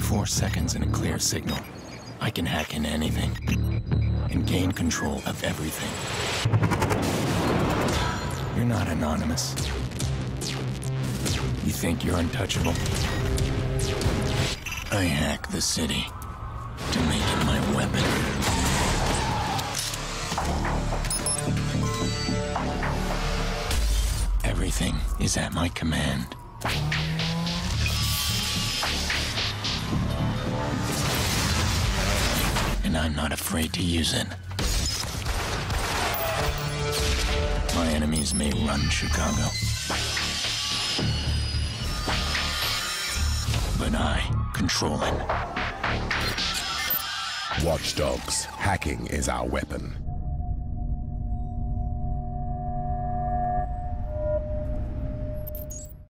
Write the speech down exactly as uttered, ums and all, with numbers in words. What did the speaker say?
Four seconds and a clear signal. I can hack into anything and gain control of everything. You're not anonymous. You think you're untouchable? I hack the city to make it my weapon. Everything is at my command. And I'm not afraid to use it. My enemies may run Chicago, but I control it. Watch Dogs. Hacking is our weapon.